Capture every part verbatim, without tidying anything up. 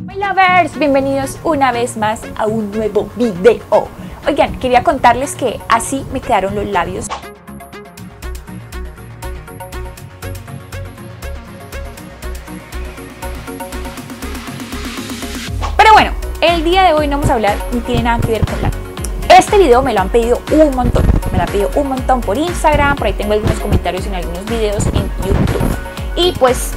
My lovers, bienvenidos una vez más a un nuevo video. Oigan, quería contarles que así me quedaron los labios. Pero bueno, el día de hoy no vamos a hablar ni tiene nada que ver con la... Este video me lo han pedido un montón, me lo han pedido un montón por Instagram, por ahí tengo algunos comentarios en algunos videos en YouTube. Y pues...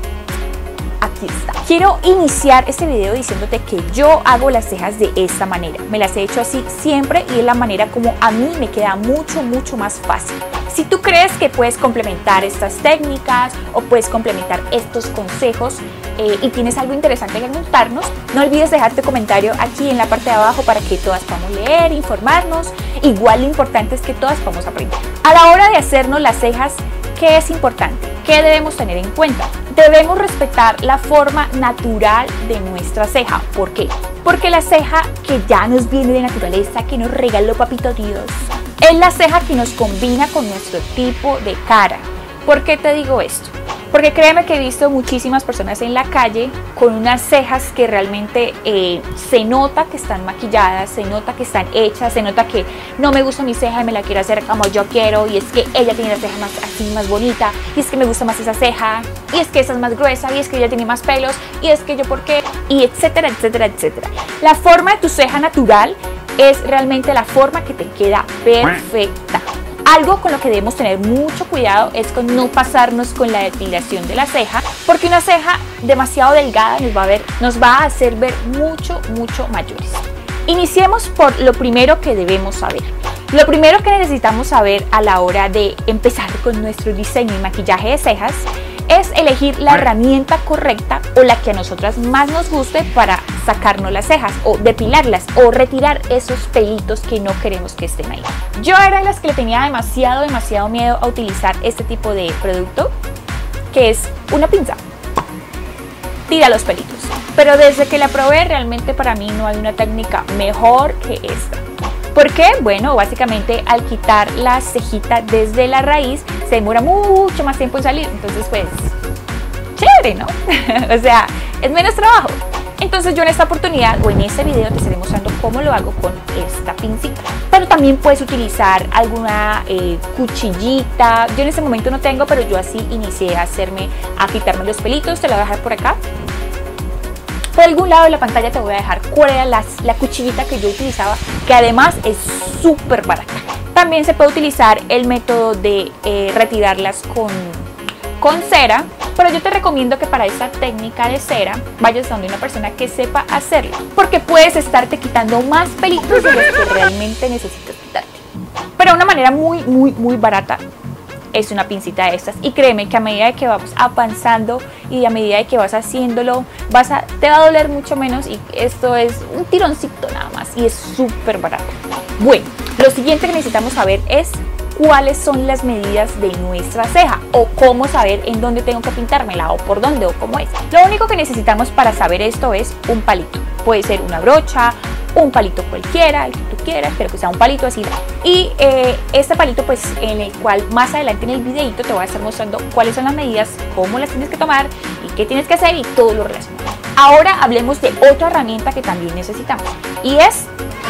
aquí está. Quiero iniciar este video diciéndote que yo hago las cejas de esta manera. Me las he hecho así siempre y es la manera como a mí me queda mucho, mucho más fácil. Si tú crees que puedes complementar estas técnicas o puedes complementar estos consejos eh, y tienes algo interesante que contarnos, no olvides dejar tu comentario aquí en la parte de abajo para que todas podamos leer, informarnos. Igual lo importante es que todas podamos aprender. A la hora de hacernos las cejas, ¿qué es importante? ¿Qué debemos tener en cuenta? Debemos respetar la forma natural de nuestra ceja. ¿Por qué? Porque la ceja que ya nos viene de naturaleza, que nos regaló Papito Dios, es la ceja que nos combina con nuestro tipo de cara. ¿Por qué te digo esto? Porque créeme que he visto muchísimas personas en la calle con unas cejas que realmente eh, se nota que están maquilladas, se nota que están hechas, se nota que no me gusta mi ceja y me la quiero hacer como yo quiero, y es que ella tiene la ceja más así, más bonita, y es que me gusta más esa ceja, y es que esa es más gruesa, y es que ella tiene más pelos, y es que yo por qué, y etcétera, etcétera, etcétera. La forma de tu ceja natural es realmente la forma que te queda perfecta. Algo con lo que debemos tener mucho cuidado es con no pasarnos con la depilación de la ceja, porque una ceja demasiado delgada nos va a, ver, nos va a hacer ver mucho, mucho mayores. Iniciemos por lo primero que debemos saber. Lo primero que necesitamos saber a la hora de empezar con nuestro diseño y maquillaje de cejas es elegir la herramienta correcta o la que a nosotras más nos guste para sacarnos las cejas o depilarlas o retirar esos pelitos que no queremos que estén ahí. Yo era de las que le tenía demasiado, demasiado miedo a utilizar este tipo de producto, que es una pinza. Tira los pelitos. Pero desde que la probé, realmente para mí no hay una técnica mejor que esta. ¿Por qué? Bueno, básicamente al quitar la cejita desde la raíz se demora mucho más tiempo en salir, entonces pues chévere, ¿no? O sea, es menos trabajo. Entonces yo en esta oportunidad o en este video te estaré mostrando cómo lo hago con esta pincita. Pero también puedes utilizar alguna eh, cuchillita. Yo en este momento no tengo, pero yo así inicié a hacerme, a quitarme los pelitos. Te lo voy a dejar por acá. Por algún lado de la pantalla te voy a dejar cuál era la, la cuchillita que yo utilizaba, que además es súper barata. También se puede utilizar el método de eh, retirarlas con, con cera, pero yo te recomiendo que para esta técnica de cera vayas donde una persona que sepa hacerlo, porque puedes estarte quitando más pelitos de los que realmente necesitas quitarte. Pero de una manera muy, muy, muy barata. Es una pincita de estas, y créeme que a medida de que vamos avanzando y a medida de que vas haciéndolo, vas a, te va a doler mucho menos, y esto es un tironcito nada más y es súper barato. Bueno, lo siguiente que necesitamos saber es cuáles son las medidas de nuestra ceja o cómo saber en dónde tengo que pintármela o por dónde o cómo es. Lo único que necesitamos para saber esto es un palito. Puede ser una brocha, un palito cualquiera, el que tú quieras, pero que sea un palito así. Y eh, este palito, pues en el cual más adelante en el videito te voy a estar mostrando cuáles son las medidas, cómo las tienes que tomar y qué tienes que hacer y todo lo relacionado. Ahora hablemos de otra herramienta que también necesitamos, y es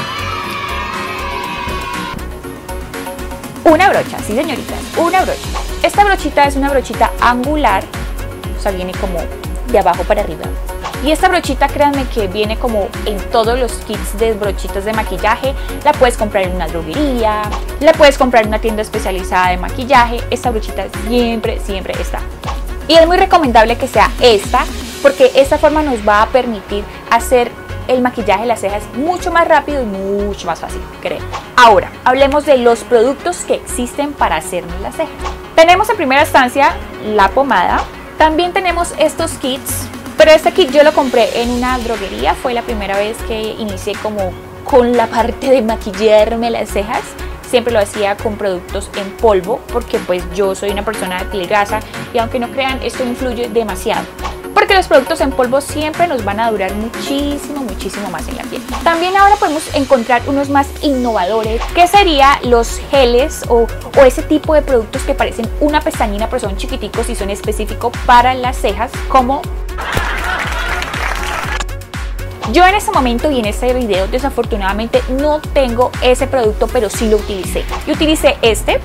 una brocha. Sí, señoritas, una brocha. Esta brochita es una brochita angular, o sea, viene como de abajo para arriba. Y esta brochita, créanme que viene como en todos los kits de brochitas de maquillaje. La puedes comprar en una droguería, la puedes comprar en una tienda especializada de maquillaje. Esta brochita siempre, siempre está. Y es muy recomendable que sea esta, porque esta forma nos va a permitir hacer el maquillaje de las cejas mucho más rápido y mucho más fácil, creo. Ahora, hablemos de los productos que existen para hacernos las cejas. Tenemos en primera instancia la pomada. También tenemos estos kits. Pero este kit yo lo compré en una droguería, fue la primera vez que inicié como con la parte de maquillarme las cejas. Siempre lo hacía con productos en polvo, porque pues yo soy una persona de piel grasa y aunque no crean, esto influye demasiado. Porque los productos en polvo siempre nos van a durar muchísimo, muchísimo más en la piel. También ahora podemos encontrar unos más innovadores, que serían los geles o, o ese tipo de productos que parecen una pestañina pero son chiquiticos y son específicos para las cejas, como Yo en este momento y en este video desafortunadamente no tengo ese producto, pero sí lo utilicé. Yo utilicé este.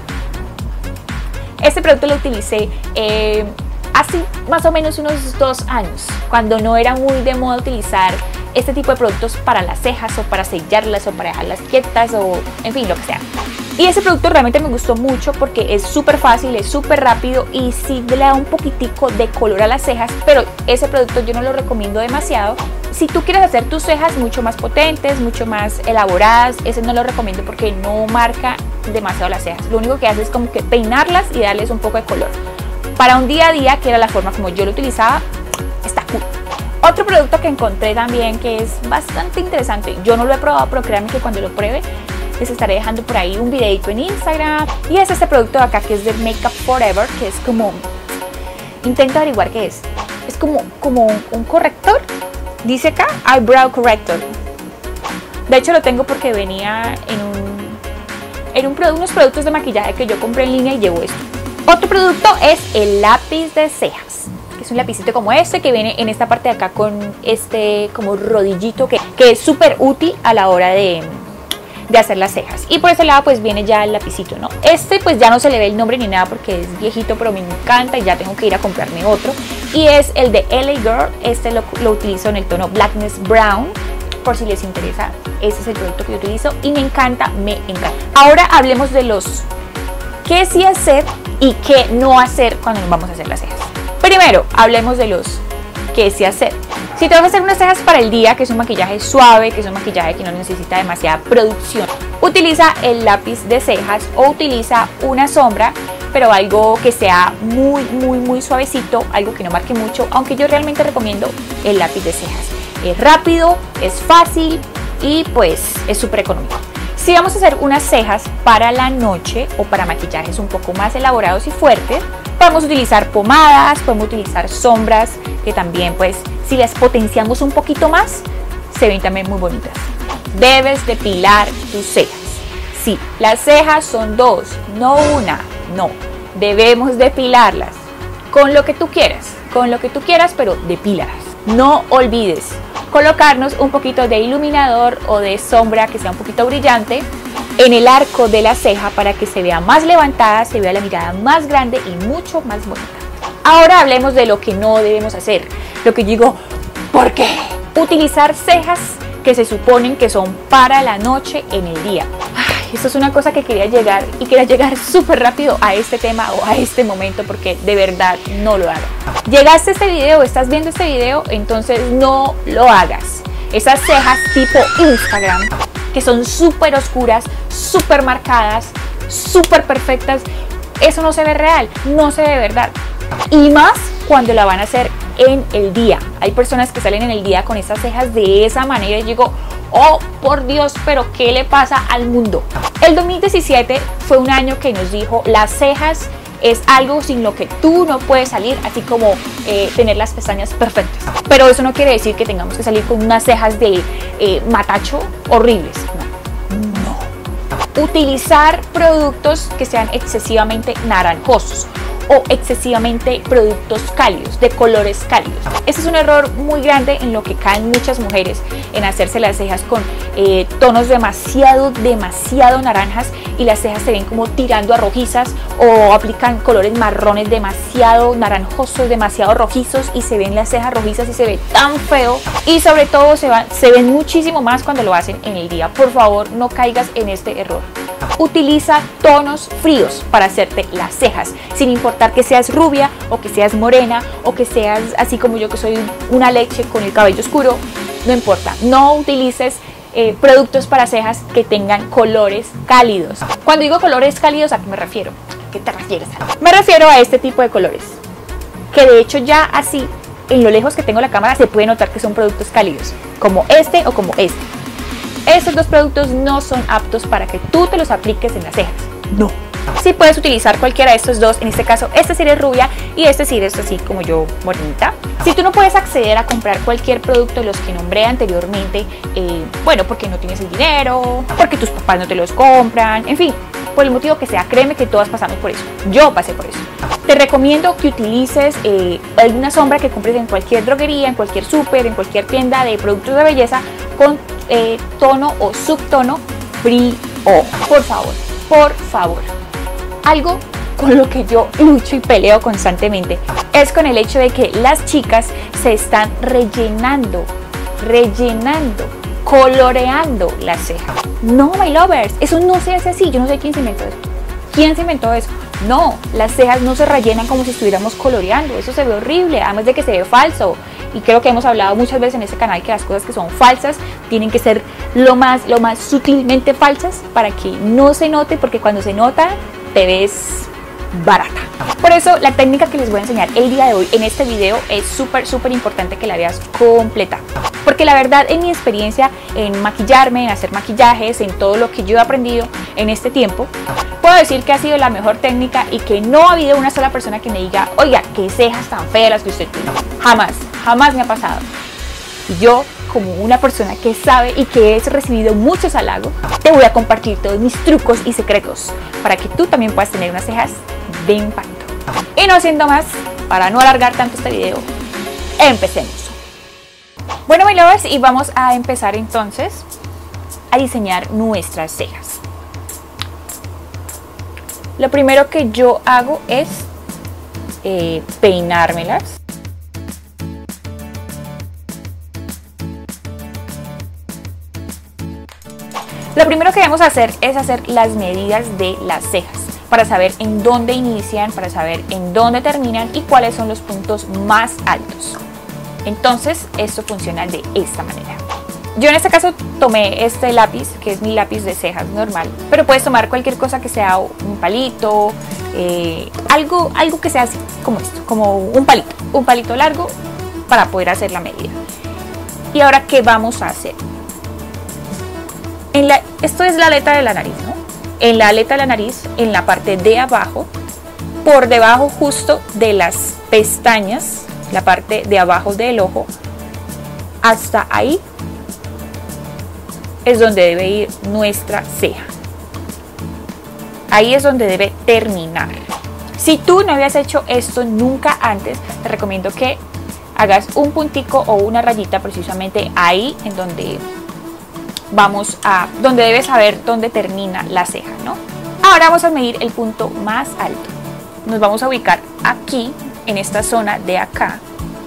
Este producto lo utilicé eh, hace más o menos unos dos años, cuando no era muy de moda utilizar este tipo de productos para las cejas o para sellarlas o para dejarlas quietas o en fin, lo que sea. Y ese producto realmente me gustó mucho porque es súper fácil, es súper rápido y sí le da un poquitico de color a las cejas, pero ese producto yo no lo recomiendo demasiado. Si tú quieres hacer tus cejas mucho más potentes, mucho más elaboradas, ese no lo recomiendo porque no marca demasiado las cejas. Lo único que hace es como que peinarlas y darles un poco de color. Para un día a día, que era la forma como yo lo utilizaba, está cool. Otro producto que encontré también que es bastante interesante, yo no lo he probado, pero créanme que cuando lo pruebe les estaré dejando por ahí un videito en Instagram, y es este producto de acá que es de Make Up Forever, que es como, intento averiguar qué es, es como, como un, un corrector, dice acá Eyebrow Corrector. De hecho lo tengo porque venía en, un, en un, unos productos de maquillaje que yo compré en línea y llevo esto. Otro producto es el lápiz de cejas, que es un lapicito como este que viene en esta parte de acá con este como rodillito que, que es súper útil a la hora de, de hacer las cejas. Y por ese lado pues viene ya el lapicito, ¿no? Este pues ya no se le ve el nombre ni nada porque es viejito, pero me encanta y ya tengo que ir a comprarme otro. Y es el de L A Girl, este lo, lo utilizo en el tono Blackness Brown, por si les interesa. Este es el producto que yo utilizo y me encanta, me encanta. Ahora hablemos de los qué sí hacer y qué no hacer cuando nos vamos a hacer las cejas. Primero, hablemos de los qué sí hacer. Si te vas a hacer unas cejas para el día, que es un maquillaje suave, que es un maquillaje que no necesita demasiada producción, utiliza el lápiz de cejas o utiliza una sombra, pero algo que sea muy, muy, muy suavecito, algo que no marque mucho, aunque yo realmente recomiendo el lápiz de cejas. Es rápido, es fácil y pues es súper económico. Si vamos a hacer unas cejas para la noche o para maquillajes un poco más elaborados y fuertes, podemos utilizar pomadas, podemos utilizar sombras, que también pues si las potenciamos un poquito más, se ven también muy bonitas. Debes depilar tus cejas. Sí, las cejas son dos, no una, no. Debemos depilarlas con lo que tú quieras, con lo que tú quieras, pero depílalas. No olvides colocarnos un poquito de iluminador o de sombra que sea un poquito brillante en el arco de la ceja para que se vea más levantada, se vea la mirada más grande y mucho más bonita. Ahora hablemos de lo que no debemos hacer. Lo que digo, ¿por qué? Utilizar cejas que se suponen que son para la noche en el día. Ay, esto es una cosa que quería llegar y quería llegar súper rápido a este tema o a este momento porque de verdad no lo hago. Llegaste a este video, estás viendo este video, entonces no lo hagas. Esas cejas tipo Instagram que son súper oscuras, súper marcadas, súper perfectas, eso no se ve real, no se ve de verdad. Y más cuando la van a hacer en el día. Hay personas que salen en el día con esas cejas de esa manera y digo, oh por Dios, pero ¿qué le pasa al mundo? El dos mil diecisiete fue un año que nos dijo las cejas es algo sin lo que tú no puedes salir, así como eh, tener las pestañas perfectas. Pero eso no quiere decir que tengamos que salir con unas cejas de eh, matacho horribles. No. No. Utilizar productos que sean excesivamente naranjosos o excesivamente productos cálidos, de colores cálidos. Ese es un error muy grande en lo que caen muchas mujeres, en hacerse las cejas con eh, tonos demasiado, demasiado naranjas y las cejas se ven como tirando a rojizas, o aplican colores marrones demasiado naranjosos, demasiado rojizos y se ven las cejas rojizas y se ve tan feo, y sobre todo se, van, se ven muchísimo más cuando lo hacen en el día. Por favor, no caigas en este error. Utiliza tonos fríos para hacerte las cejas, sin importar que seas rubia o que seas morena o que seas así como yo que soy una leche con el cabello oscuro, no importa. No utilices eh, productos para cejas que tengan colores cálidos. Cuando digo colores cálidos, ¿a qué me refiero? ¿A qué te refieres? Me refiero a este tipo de colores, que de hecho ya así, en lo lejos que tengo la cámara, se puede notar que son productos cálidos, como este o como este. Estos dos productos no son aptos para que tú te los apliques en las cejas. No. Sí puedes utilizar cualquiera de estos dos. En este caso, este sí es rubia y este sí es así como yo, morenita. Si tú no puedes acceder a comprar cualquier producto de los que nombré anteriormente, eh, bueno, porque no tienes el dinero, porque tus papás no te los compran, en fin, por el motivo que sea, créeme que todas pasamos por eso, yo pasé por eso. Te recomiendo que utilices eh, alguna sombra que compres en cualquier droguería, en cualquier súper, en cualquier tienda de productos de belleza con eh, tono o subtono frío, por favor, por favor. Algo con lo que yo lucho y peleo constantemente es con el hecho de que las chicas se están rellenando, rellenando, coloreando la ceja. No, my lovers, eso no se hace así. Yo no sé quién se inventó eso. ¿Quién se inventó eso? No, las cejas no se rellenan como si estuviéramos coloreando. Eso se ve horrible, además de que se ve falso. Y creo que hemos hablado muchas veces en este canal que las cosas que son falsas tienen que ser lo más, lo más sutilmente falsas para que no se note, porque cuando se nota te ves barata. Por eso la técnica que les voy a enseñar el día de hoy en este video es súper súper importante que la veas completa, porque la verdad, en mi experiencia en maquillarme, en hacer maquillajes, en todo lo que yo he aprendido en este tiempo, puedo decir que ha sido la mejor técnica y que no ha habido una sola persona que me diga, oiga, qué cejas tan feas las que usted tiene. Jamás, jamás me ha pasado. Y yo, como una persona que sabe y que he recibido muchos halagos, te voy a compartir todos mis trucos y secretos para que tú también puedas tener unas cejas de impacto. Y no siendo más, para no alargar tanto este video, empecemos. Bueno, my lovers, y vamos a empezar entonces a diseñar nuestras cejas. Lo primero que yo hago es eh, peinármelas. Lo primero que debemos hacer es hacer las medidas de las cejas para saber en dónde inician, para saber en dónde terminan y cuáles son los puntos más altos. Entonces esto funciona de esta manera. Yo en este caso tomé este lápiz, que es mi lápiz de cejas normal, pero puedes tomar cualquier cosa que sea un palito, eh, algo, algo que sea así, como esto, como un palito, un palito largo para poder hacer la medida. Y ahora, ¿qué vamos a hacer? En la, esto es la aleta de la nariz, ¿no? En la aleta de la nariz, en la parte de abajo, por debajo justo de las pestañas, la parte de abajo del ojo, hasta ahí es donde debe ir nuestra ceja. Ahí es donde debe terminar. Si tú no habías hecho esto nunca antes, te recomiendo que hagas un puntico o una rayita precisamente ahí en donde vamos a, donde debes saber dónde termina la ceja, ¿no? Ahora vamos a medir el punto más alto. Nos vamos a ubicar aquí, en esta zona de acá,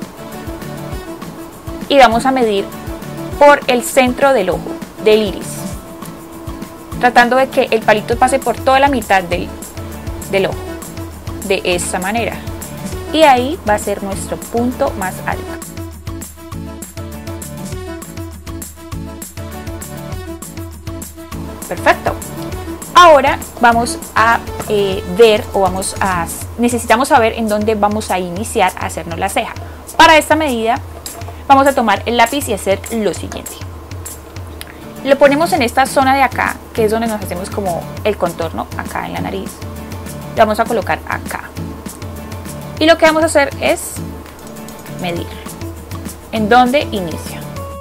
y vamos a medir por el centro del ojo, del iris, tratando de que el palito pase por toda la mitad del, del ojo, de esta manera, y ahí va a ser nuestro punto más alto. Perfecto. Ahora vamos a eh, ver o vamos a necesitamos saber en dónde vamos a iniciar a hacernos la ceja. Para esta medida vamos a tomar el lápiz y hacer lo siguiente. Lo ponemos en esta zona de acá, que es donde nos hacemos como el contorno, acá en la nariz. Lo vamos a colocar acá. Y lo que vamos a hacer es medir en dónde inicia.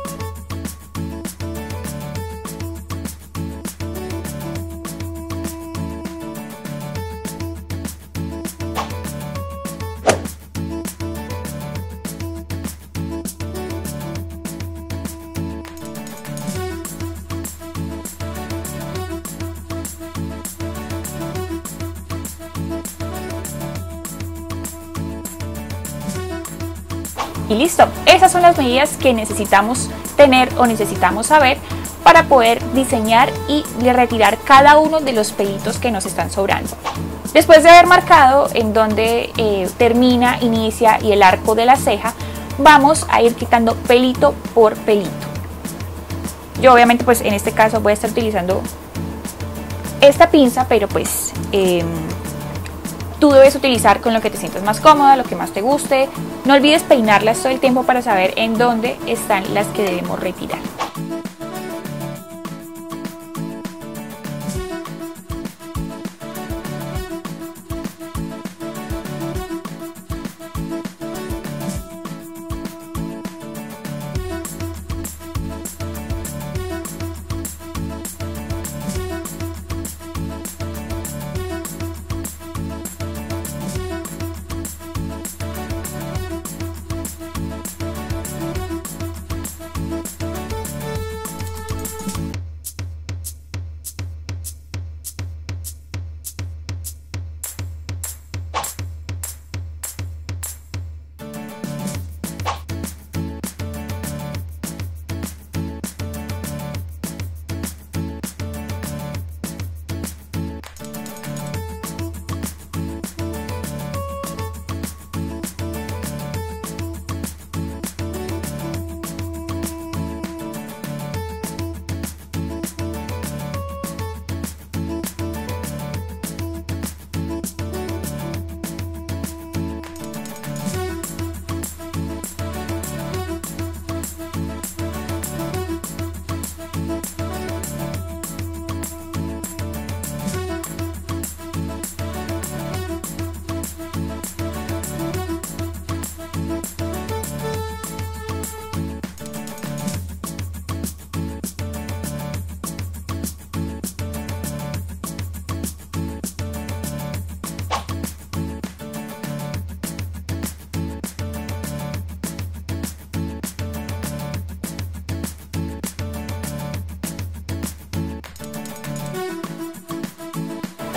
Y listo, esas son las medidas que necesitamos tener o necesitamos saber para poder diseñar y retirar cada uno de los pelitos que nos están sobrando. Después de haber marcado en donde eh, termina, inicia y el arco de la ceja, vamos a ir quitando pelito por pelito. Yo obviamente pues en este caso voy a estar utilizando esta pinza, pero pues eh, tú debes utilizar con lo que te sientas más cómoda, lo que más te guste. No olvides peinarlas todo el tiempo para saber en dónde están las que debemos retirar.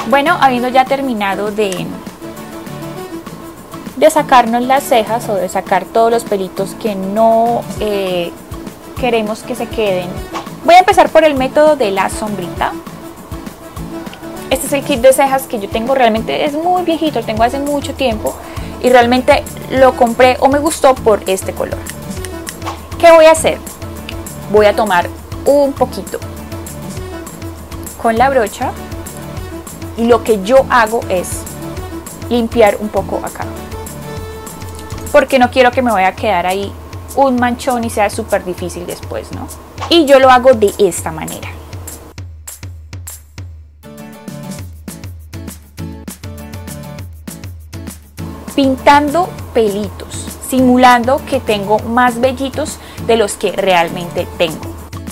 Bueno, habiendo ya terminado de, de sacarnos las cejas o de sacar todos los pelitos que no eh, queremos que se queden, voy a empezar por el método de la sombrita. Este es el kit de cejas que yo tengo, realmente es muy viejito, lo tengo hace mucho tiempo y realmente lo compré o me gustó por este color. ¿Qué voy a hacer? Voy a tomar un poquito con la brocha y lo que yo hago es limpiar un poco acá, porque no quiero que me vaya a quedar ahí un manchón y sea súper difícil después, ¿no? Y yo lo hago de esta manera. Pintando pelitos, simulando que tengo más vellitos de los que realmente tengo.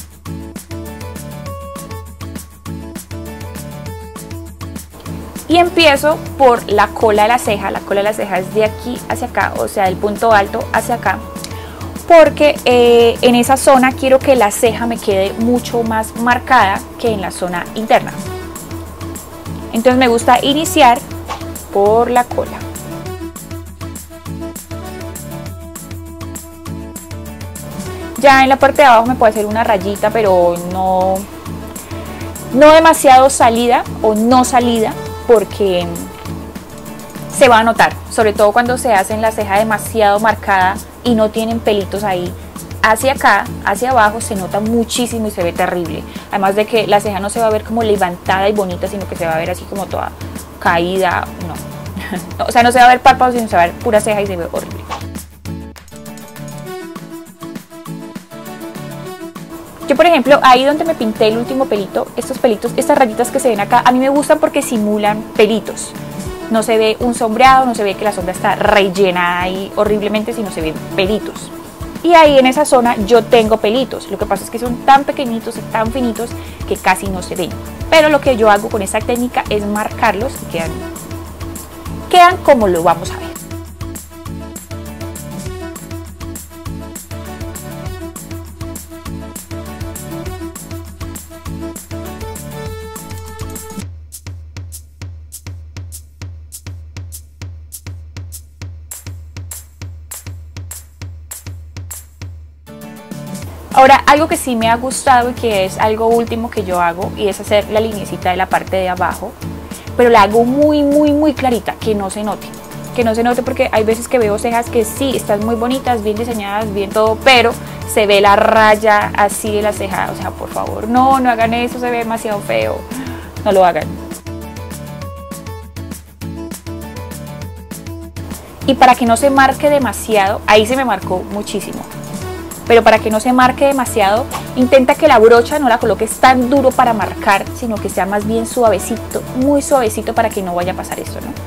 Y empiezo por la cola de la ceja. La cola de la ceja es de aquí hacia acá, o sea, del punto alto hacia acá, porque eh, en esa zona quiero que la ceja me quede mucho más marcada que en la zona interna. Entonces me gusta iniciar por la cola. Ya en la parte de abajo me puede hacer una rayita, pero no, no demasiado salida o no salida, porque se va a notar, sobre todo cuando se hacen la ceja demasiado marcada y no tienen pelitos ahí. Hacia acá, hacia abajo se nota muchísimo y se ve terrible. Además de que la ceja no se va a ver como levantada y bonita, sino que se va a ver así como toda caída. No, o sea, no se va a ver párpados, sino se va a ver pura ceja y se ve horrible. Yo, por ejemplo, ahí donde me pinté el último pelito, estos pelitos, estas rayitas que se ven acá, a mí me gustan porque simulan pelitos. No se ve un sombreado, no se ve que la sombra está rellena ahí horriblemente, sino se ven pelitos. Y ahí en esa zona yo tengo pelitos. Lo que pasa es que son tan pequeñitos y tan finitos que casi no se ven. Pero lo que yo hago con esta técnica es marcarlos y quedan, quedan como lo vamos a ver. Ahora, algo que sí me ha gustado y que es algo último que yo hago, y es hacer la linecita de la parte de abajo, pero la hago muy, muy, muy clarita, que no se note. Que no se note, porque hay veces que veo cejas que sí, están muy bonitas, bien diseñadas, bien todo, pero se ve la raya así de la ceja. O sea, por favor, no, no hagan eso, se ve demasiado feo. No lo hagan. Y para que no se marque demasiado, ahí se me marcó muchísimo. Pero para que no se marque demasiado, intenta que la brocha no la coloques tan duro para marcar, sino que sea más bien suavecito, muy suavecito, para que no vaya a pasar esto, ¿no?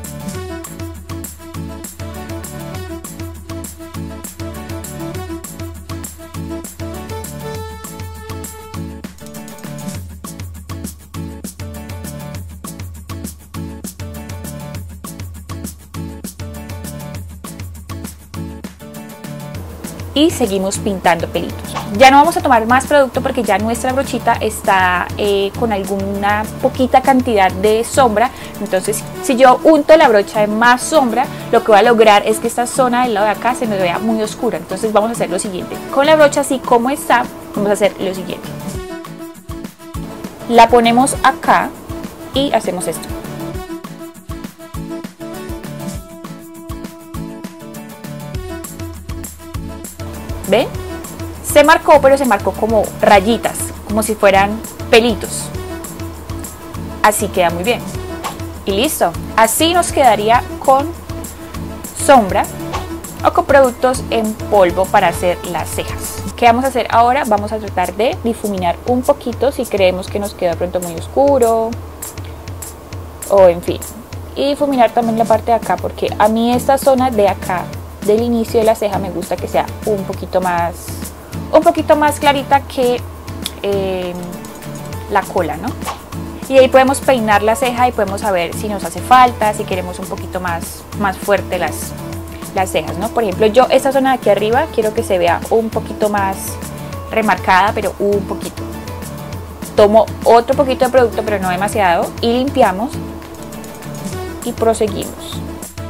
Y seguimos pintando pelitos. Ya no vamos a tomar más producto porque ya nuestra brochita está eh, con alguna poquita cantidad de sombra. Entonces, si yo unto la brocha de más sombra, lo que voy a lograr es que esta zona del lado de acá se me vea muy oscura. Entonces vamos a hacer lo siguiente. Con la brocha así como está, vamos a hacer lo siguiente. La ponemos acá y hacemos esto. ¿Ven? Se marcó, pero se marcó como rayitas, como si fueran pelitos. Así queda muy bien. Y listo. Así nos quedaría con sombra o con productos en polvo para hacer las cejas. ¿Qué vamos a hacer ahora? Vamos a tratar de difuminar un poquito si creemos que nos queda pronto muy oscuro. O en fin. Y difuminar también la parte de acá, porque a mí esta zona de acá del inicio de la ceja me gusta que sea un poquito más un poquito más clarita que eh, la cola, ¿no? Y ahí podemos peinar la ceja y podemos saber si nos hace falta, si queremos un poquito más, más fuerte las, las cejas, ¿no? Por ejemplo, yo esta zona de aquí arriba quiero que se vea un poquito más remarcada, pero un poquito. Tomo otro poquito de producto, pero no demasiado, y limpiamos y proseguimos.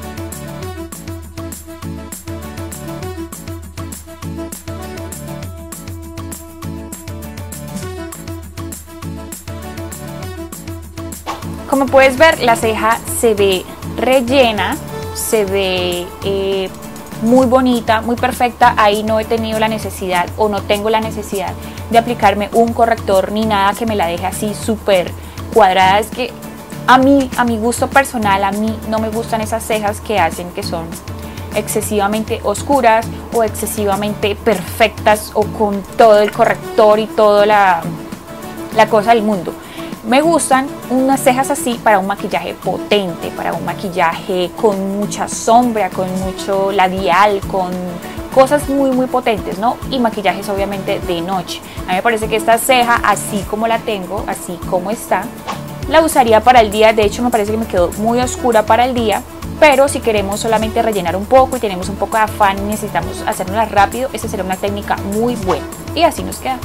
Como puedes ver, la ceja se ve rellena, se ve eh, muy bonita, muy perfecta. Ahí no he tenido la necesidad o no tengo la necesidad de aplicarme un corrector ni nada que me la deje así súper cuadrada. Es que a mí, a mi gusto personal, a mí no me gustan esas cejas que hacen que son excesivamente oscuras o excesivamente perfectas o con todo el corrector y toda la, la cosa del mundo. Me gustan unas cejas así para un maquillaje potente, para un maquillaje con mucha sombra, con mucho labial, con cosas muy muy potentes, ¿no? Y maquillajes obviamente de noche. A mí me parece que esta ceja, así como la tengo, así como está, la usaría para el día. De hecho, me parece que me quedó muy oscura para el día, pero si queremos solamente rellenar un poco y tenemos un poco de afán y necesitamos hacerla rápido, esta sería una técnica muy buena. Y así nos queda.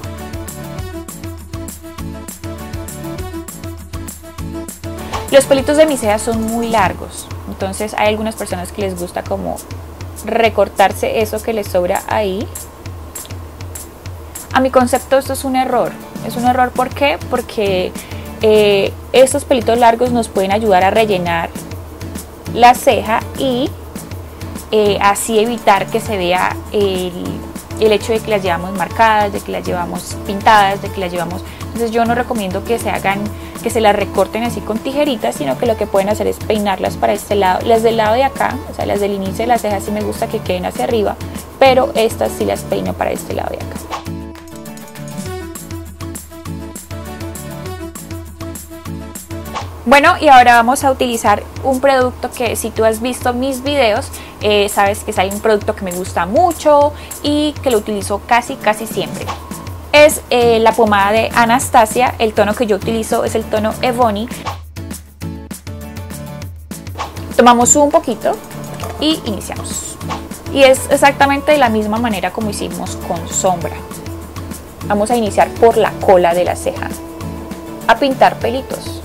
Los pelitos de mis cejas son muy largos, entonces hay algunas personas que les gusta como recortarse eso que les sobra ahí. A mi concepto esto es un error, es un error ¿por qué? Porque eh, estos pelitos largos nos pueden ayudar a rellenar la ceja y eh, así evitar que se vea el, el hecho de que las llevamos marcadas, de que las llevamos pintadas, de que las llevamos... Entonces yo no recomiendo que se hagan, que se las recorten así con tijeritas, sino que lo que pueden hacer es peinarlas para este lado. Las del lado de acá, o sea, las del inicio de la ceja sí me gusta que queden hacia arriba, pero estas sí las peino para este lado de acá. Bueno, y ahora vamos a utilizar un producto que si tú has visto mis videos, eh, sabes que es un producto que me gusta mucho y que lo utilizo casi casi siempre. Es eh, la pomada de Anastasia. El tono que yo utilizo es el tono Ebony. Tomamos un poquito y iniciamos. Y es exactamente de la misma manera como hicimos con sombra. Vamos a iniciar por la cola de la ceja, a pintar pelitos.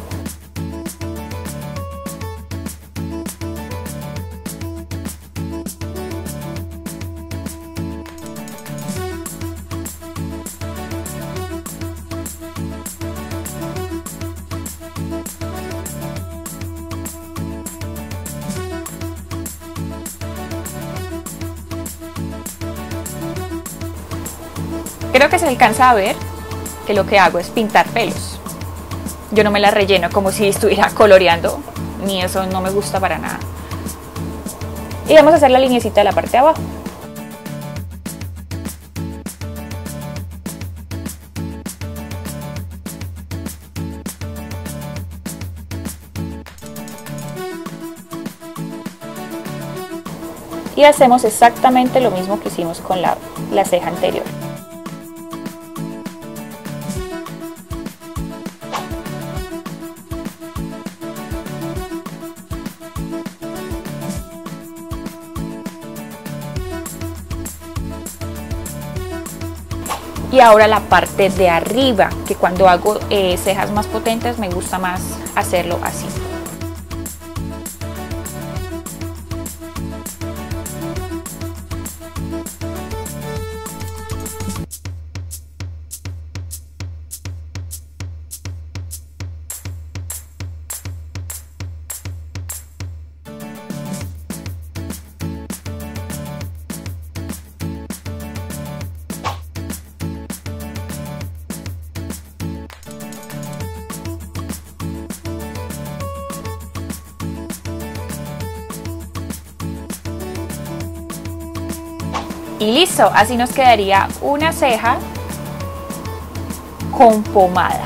Creo que se alcanza a ver que lo que hago es pintar pelos. Yo no me la relleno como si estuviera coloreando, ni eso no me gusta para nada. Y vamos a hacer la lineecita de la parte de abajo. Y hacemos exactamente lo mismo que hicimos con la, la ceja anterior. Y ahora la parte de arriba, que cuando hago eh, cejas más potentes me gusta más hacerlo así. Y listo, así nos quedaría una ceja con pomada.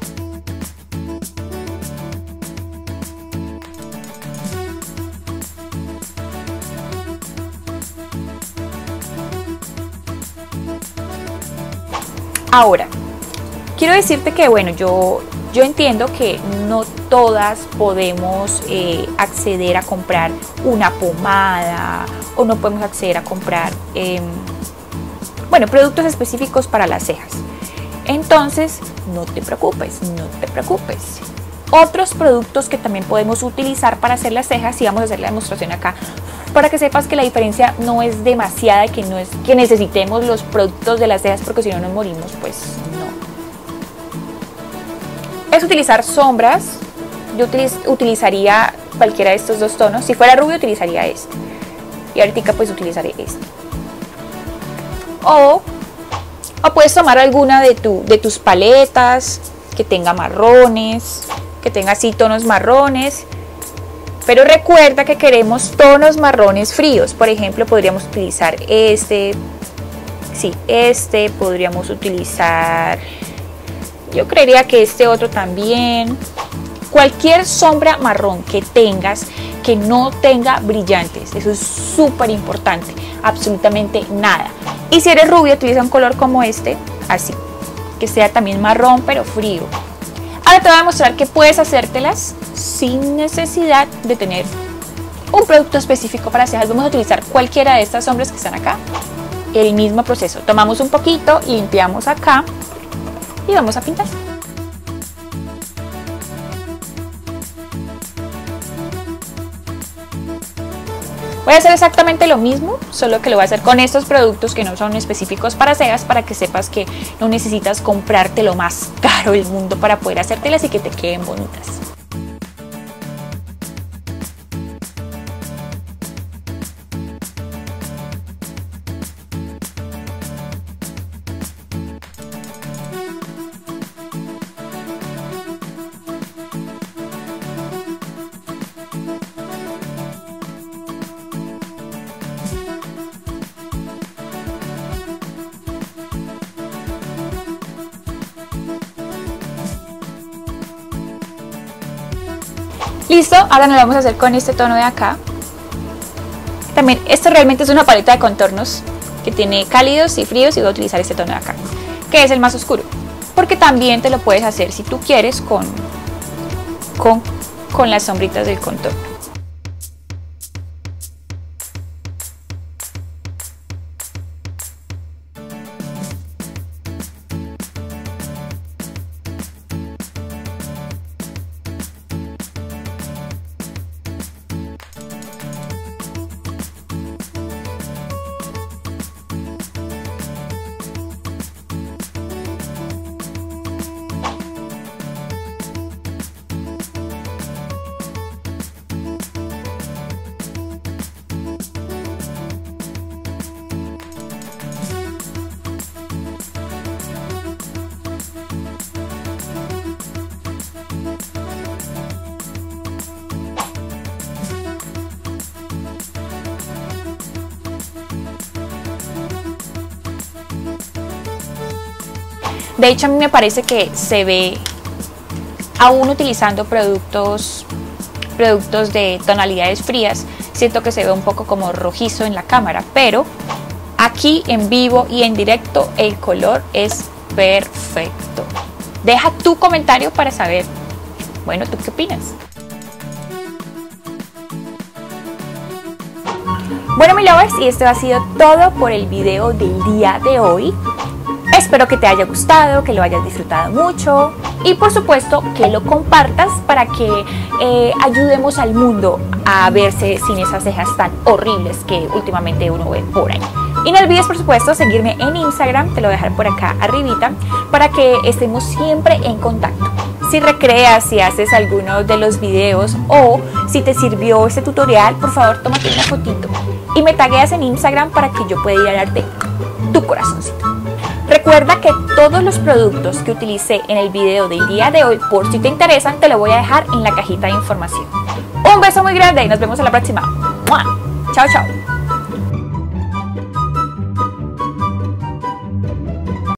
Ahora, quiero decirte que bueno, yo, yo entiendo que no todas podemos eh, acceder a comprar una pomada o no podemos acceder a comprar eh, bueno, productos específicos para las cejas. Entonces, no te preocupes, no te preocupes. otros productos que también podemos utilizar para hacer las cejas y vamos a hacer la demostración acá para que sepas que la diferencia no es demasiada y que no es que necesitemos los productos de las cejas porque si no nos morimos, pues no. Es utilizar sombras. Yo utiliz, utilizaría cualquiera de estos dos tonos. Si fuera rubio utilizaría este y ahorita pues utilizaré este. O, o puedes tomar alguna de, tu, de tus paletas que tenga marrones, que tenga así tonos marrones, pero recuerda que queremos tonos marrones fríos. Por ejemplo, podríamos utilizar este, sí, este, podríamos utilizar, yo creería que este otro también. Cualquier sombra marrón que tengas que no tenga brillantes, eso es súper importante, absolutamente nada. Y si eres rubio, utiliza un color como este, así, que sea también marrón pero frío. Ahora te voy a mostrar que puedes hacértelas sin necesidad de tener un producto específico para cejas. Vamos a utilizar cualquiera de estas sombras que están acá. El mismo proceso, tomamos un poquito, limpiamos acá y vamos a pintar. Voy a hacer exactamente lo mismo, solo que lo voy a hacer con estos productos que no son específicos para cejas, para que sepas que no necesitas comprarte lo más caro del mundo para poder hacértelas y que te queden bonitas. Listo, ahora nos lo vamos a hacer con este tono de acá. También, esto realmente es una paleta de contornos que tiene cálidos y fríos y voy a utilizar este tono de acá, que es el más oscuro, porque también te lo puedes hacer si tú quieres con, con, con las sombritas del contorno. De hecho, a mí me parece que se ve, aún utilizando productos, productos de tonalidades frías, siento que se ve un poco como rojizo en la cámara, pero aquí en vivo y en directo el color es perfecto. Deja tu comentario para saber, bueno, ¿tú qué opinas? Bueno, mi lovers, y esto ha sido todo por el video del día de hoy. Espero que te haya gustado, que lo hayas disfrutado mucho y por supuesto que lo compartas para que eh, ayudemos al mundo a verse sin esas cejas tan horribles que últimamente uno ve por ahí. Y no olvides por supuesto seguirme en Instagram, te lo voy a dejar por acá arribita, para que estemos siempre en contacto. Si recreas, si haces alguno de los videos o si te sirvió este tutorial, por favor tómate una fotito y me tagueas en Instagram para que yo pueda ir a darte tu corazoncito. Recuerda que todos los productos que utilicé en el video del día de hoy, por si te interesan, te lo voy a dejar en la cajita de información. Un beso muy grande y nos vemos en la próxima. ¡Mua! Chao, chao.